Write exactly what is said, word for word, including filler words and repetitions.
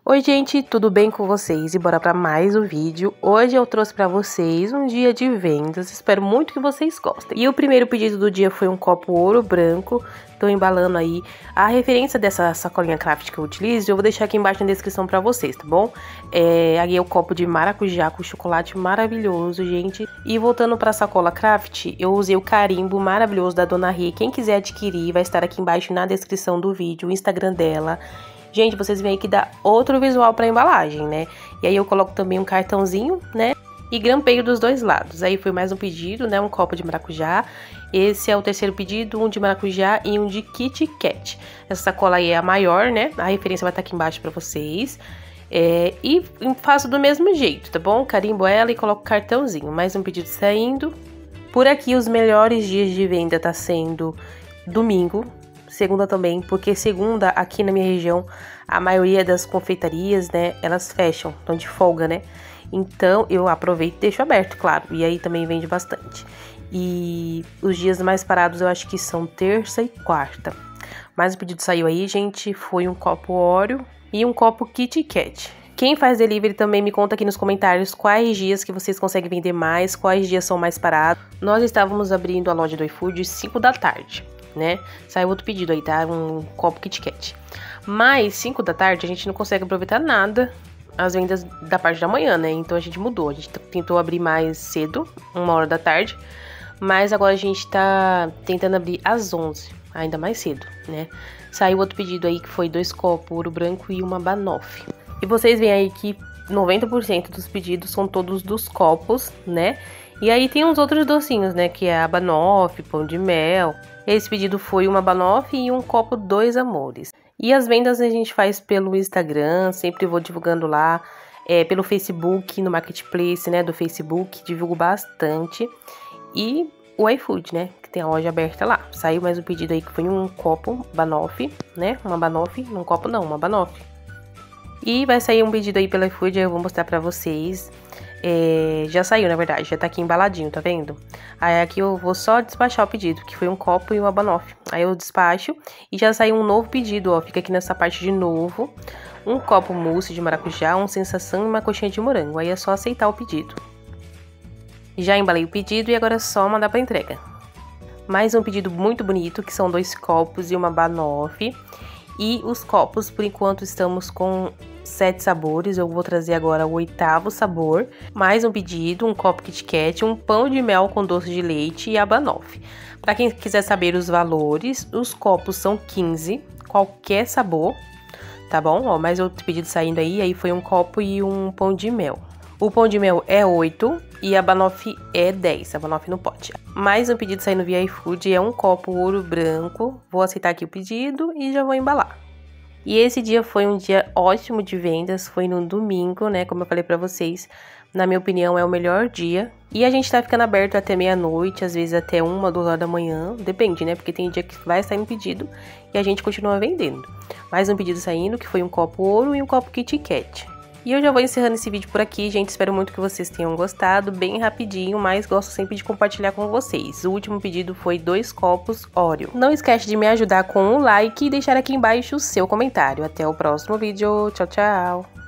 Oi gente, tudo bem com vocês? E bora para mais um vídeo. Hoje eu trouxe para vocês um dia de vendas, espero muito que vocês gostem. E o primeiro pedido do dia foi um copo ouro branco. Tô embalando aí a referência dessa sacolinha craft que eu utilizo, eu vou deixar aqui embaixo na descrição para vocês, tá bom? É, aqui é o copo de maracujá com chocolate maravilhoso, gente. E voltando para a sacola craft, eu usei o carimbo maravilhoso da Dona Rê. Quem quiser adquirir, vai estar aqui embaixo na descrição do vídeo, o Instagram dela. Gente, vocês veem que dá outro visual para embalagem, né? E aí eu coloco também um cartãozinho, né? E grampeio dos dois lados. Aí foi mais um pedido, né? Um copo de maracujá. Esse é o terceiro pedido, um de maracujá e um de Kit Kat. Essa sacola aí é a maior, né? A referência vai estar aqui embaixo para vocês. É, e faço do mesmo jeito, tá bom? Carimbo ela e coloco cartãozinho. Mais um pedido saindo. Por aqui, os melhores dias de venda tá sendo domingo. Segunda também, porque segunda aqui na minha região, a maioria das confeitarias, né, elas fecham, estão de folga, né? Então, eu aproveito e deixo aberto, claro, e aí também vende bastante. E os dias mais parados eu acho que são terça e quarta. Mais um pedido saiu aí, gente, foi um copo Oreo e um copo Kit Kat. Quem faz delivery também me conta aqui nos comentários quais dias que vocês conseguem vender mais, quais dias são mais parados. Nós estávamos abrindo a loja do iFood cinco da tarde. Né? Saiu outro pedido aí, tá? Um copo Kit Kat. Mas cinco da tarde a gente não consegue aproveitar nada as vendas da parte da manhã, né? Então a gente mudou. A gente tentou abrir mais cedo, uma hora da tarde. Mas agora a gente tá tentando abrir às onze, ainda mais cedo, né? Saiu outro pedido aí que foi dois copos ouro branco e uma banoffee. E vocês veem aí que noventa por cento dos pedidos são todos dos copos, né? E aí tem uns outros docinhos, né? Que é a banoffee, pão de mel. Esse pedido foi uma banoffee e um copo dois amores. E as vendas a gente faz pelo Instagram, sempre vou divulgando lá. É, pelo Facebook, no Marketplace, né? Do Facebook, divulgo bastante. E o iFood, né? Que tem a loja aberta lá. Saiu mais um pedido aí que foi um copo banoffee, né? Uma banoffee, um copo não, uma banoffee. E vai sair um pedido aí pelo iFood, eu vou mostrar pra vocês. É, já saiu, na verdade, já tá aqui embaladinho, tá vendo? Aí aqui eu vou só despachar o pedido, que foi um copo e uma banoffee. Aí eu despacho e já saiu um novo pedido, ó, fica aqui nessa parte de novo. Um copo mousse de maracujá, um sensação e uma coxinha de morango. Aí é só aceitar o pedido. Já embalei o pedido e agora é só mandar pra entrega. Mais um pedido muito bonito, que são dois copos e uma banoffee. E os copos, por enquanto, estamos com sete sabores. Eu vou trazer agora o oitavo sabor. Mais um pedido, um copo Kit Kat, um pão de mel com doce de leite e a banoffee. Para quem quiser saber os valores, os copos são quinze, qualquer sabor, tá bom? Ó, mais outro pedido saindo aí, aí foi um copo e um pão de mel. O pão de mel é oito e a banoffee é dez, a banoffee no pote. Mais um pedido saindo via iFood, é um copo ouro branco. Vou aceitar aqui o pedido e já vou embalar. E esse dia foi um dia ótimo de vendas, foi no domingo, né? Como eu falei pra vocês, na minha opinião é o melhor dia. E a gente tá ficando aberto até meia-noite, às vezes até uma, duas horas da manhã, depende, né? Porque tem dia que vai sair um pedido e a gente continua vendendo. Mais um pedido saindo, que foi um copo ouro e um copo Kit Kat. E eu já vou encerrando esse vídeo por aqui, gente. Espero muito que vocês tenham gostado, bem rapidinho, mas gosto sempre de compartilhar com vocês. O último pedido foi dois copos Oreo. Não esquece de me ajudar com um like e deixar aqui embaixo o seu comentário. Até o próximo vídeo. Tchau, tchau!